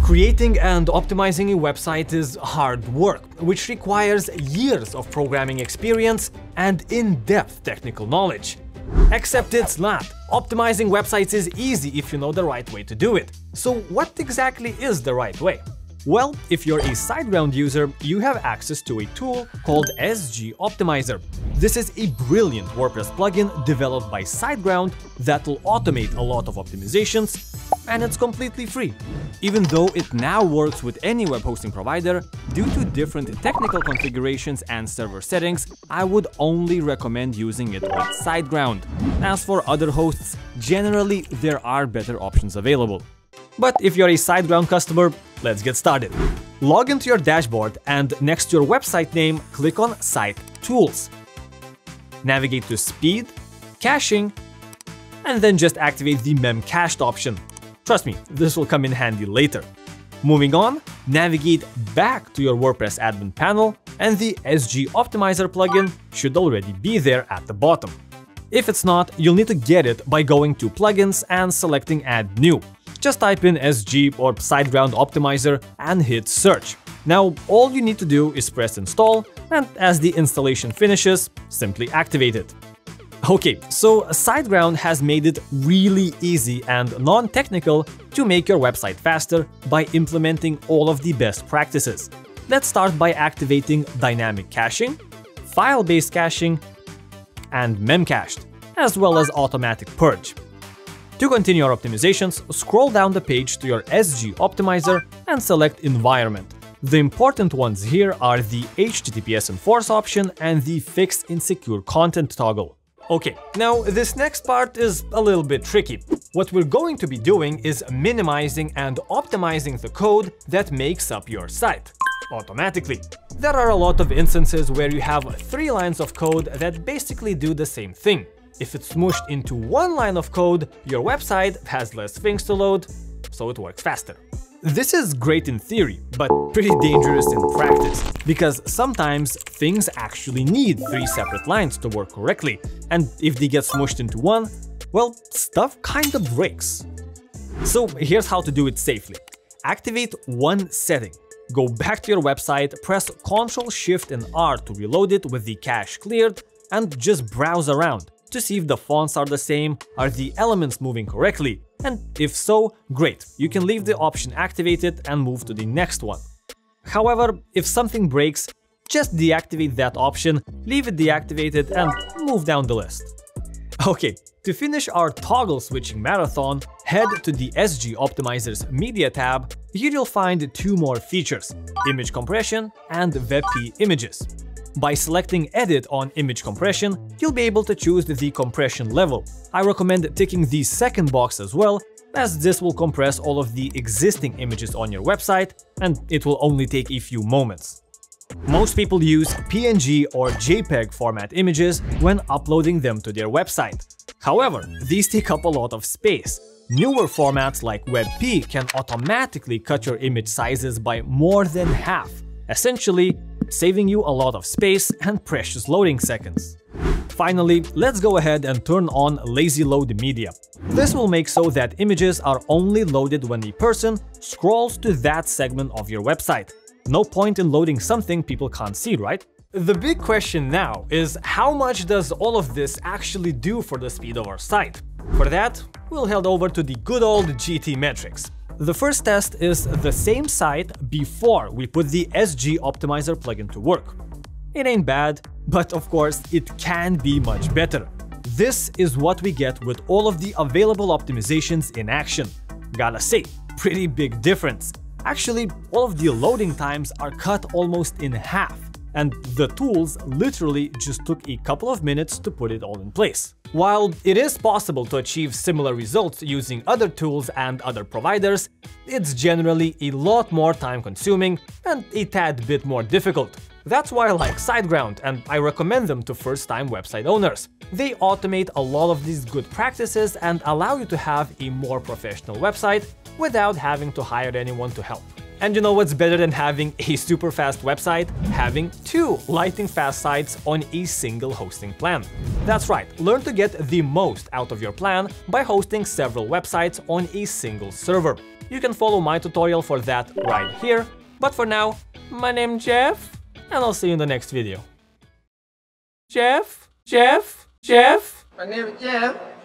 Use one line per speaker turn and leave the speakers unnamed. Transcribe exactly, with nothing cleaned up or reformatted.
Creating and optimizing a website is hard work, which requires years of programming experience and in-depth technical knowledge. Except it's not. Optimizing websites is easy if you know the right way to do it. So what exactly is the right way? Well, if you're a Siteground user, you have access to a tool called S G Optimizer. This is a brilliant WordPress plugin developed by Siteground that will automate a lot of optimizations, and it's completely free. Even though it now works with any web hosting provider, due to different technical configurations and server settings, I would only recommend using it with Siteground. As for other hosts, generally there are better options available. But if you're a Siteground customer, let's get started. Log into your dashboard and next to your website name, click on Site Tools. Navigate to Speed, Caching, and then just activate the Memcached option. Trust me, this will come in handy later. Moving on, navigate back to your WordPress admin panel, and the S G Optimizer plugin should already be there at the bottom. If it's not, you'll need to get it by going to Plugins and selecting Add New. Just type in S G or Siteground Optimizer and hit Search. Now, all you need to do is press Install, and as the installation finishes, simply activate it. Okay, so Siteground has made it really easy and non-technical to make your website faster by implementing all of the best practices. Let's start by activating Dynamic Caching, File-Based Caching, and Memcached, as well as Automatic Purge. To continue your optimizations, scroll down the page to your S G Optimizer and select Environment. The important ones here are the H T T P S Enforce option and the Fix Insecure Content toggle. Okay, now this next part is a little bit tricky. What we're going to be doing is minimizing and optimizing the code that makes up your site automatically. There are a lot of instances where you have three lines of code that basically do the same thing. If it's smooshed into one line of code, your website has less things to load, so it works faster. This is great in theory, but pretty dangerous in practice, because sometimes things actually need three separate lines to work correctly, and if they get smooshed into one, well, stuff kinda breaks. So here's how to do it safely. Activate one setting. Go back to your website, press control shift and R to reload it with the cache cleared, and just browse around to see if the fonts are the same, are the elements moving correctly, and if so, great, you can leave the option activated and move to the next one. However, if something breaks, just deactivate that option, leave it deactivated and move down the list. Okay, to finish our toggle switching marathon, head to the S G Optimizer's Media tab. Here you'll find two more features, Image Compression and WebP Images. By selecting Edit on Image Compression, you'll be able to choose the compression level. I recommend ticking the second box as well, as this will compress all of the existing images on your website, and it will only take a few moments. Most people use P N G or JPEG format images when uploading them to their website. However, these take up a lot of space. Newer formats like WebP can automatically cut your image sizes by more than half, essentially saving you a lot of space and precious loading seconds. Finally, let's go ahead and turn on Lazy Load Media. This will make so that images are only loaded when a person scrolls to that segment of your website. No point in loading something people can't see, right? The big question now is how much does all of this actually do for the speed of our site? For that, we'll head over to the good old G T metrics. The first test is the same site before we put the S G Optimizer plugin to work. It ain't bad, but of course it can be much better. This is what we get with all of the available optimizations in action. Gotta say, pretty big difference. Actually, all of the loading times are cut almost in half, and the tools literally just took a couple of minutes to put it all in place. While it is possible to achieve similar results using other tools and other providers, it's generally a lot more time-consuming and a tad bit more difficult. That's why I like Siteground, and I recommend them to first-time website owners. They automate a lot of these good practices and allow you to have a more professional website without having to hire anyone to help. And you know what's better than having a super fast website? Having two lightning fast sites on a single hosting plan. That's right, learn to get the most out of your plan by hosting several websites on a single server. You can follow my tutorial for that right here. But for now, my name's Jeff, and I'll see you in the next video. Jeff? Jeff? Jeff?
My name is Jeff.